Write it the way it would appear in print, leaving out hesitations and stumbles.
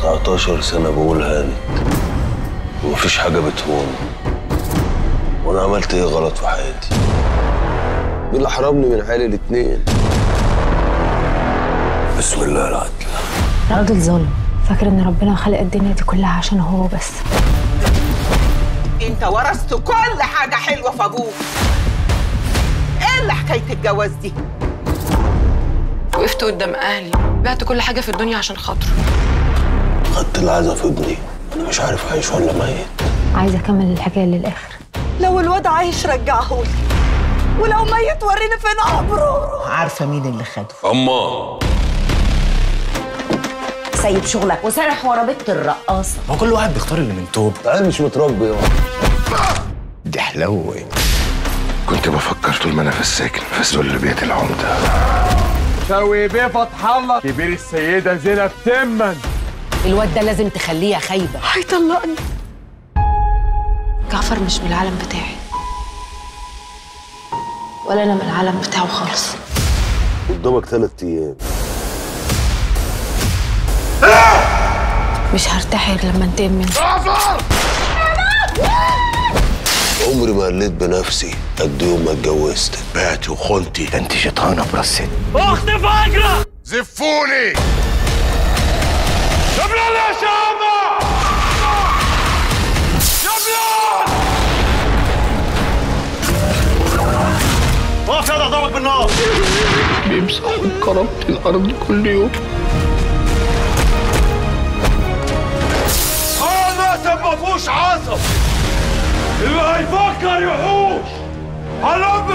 19 سنة بقول هانت ومفيش حاجة بتهون. وانا عملت ايه غلط في حياتي؟ مين اللي حرمني من عيالي الاتنين؟ بسم الله العدل. راجل ظالم فاكر ان ربنا خلق الدنيا دي كلها عشان هو بس. انت ورثت كل حاجة حلوة في ابوك. ايه اللي حكاية الجواز دي؟ وقفت قدام اهلي، بعت كل حاجة في الدنيا عشان خاطره. خدت العزا في ابني، انا مش عارف عايش ولا ميت. عايزه اكمل الحكايه للاخر. لو الواد عايش رجعهولي، ولو ميت وريني فين قبره. عارفه مين اللي خده؟ اما سايب شغلك وسرح ورا بنت الرقاصه. هو كل واحد بيختار اللي من توب. انا مش متربي يا دي حلوه. كنت بفكر طول ما انا في السجن في سل بيت العمده. شوقي بيه فتح الله كبير السيده زينب تمن. الواد ده لازم تخليها خايبه. هيطلقني. جعفر مش من العالم بتاعي ولا انا من العالم بتاعه خالص. قدامك 3 ايام. مش هرتاح غير لما انتقم منه. عمري ما قلت بنفسي قد يوم ما اتجوزتك. بعتي وخنتي، ده انت شيطانه براسين. اخت فجرة زفوني يا بلال يا شامة يا بلال. اقف يا ضربك بالنار. بيمسح من كرامتي الارض كل يوم. المقتل ما فيهوش عصب، اللي هيفكر يحوش على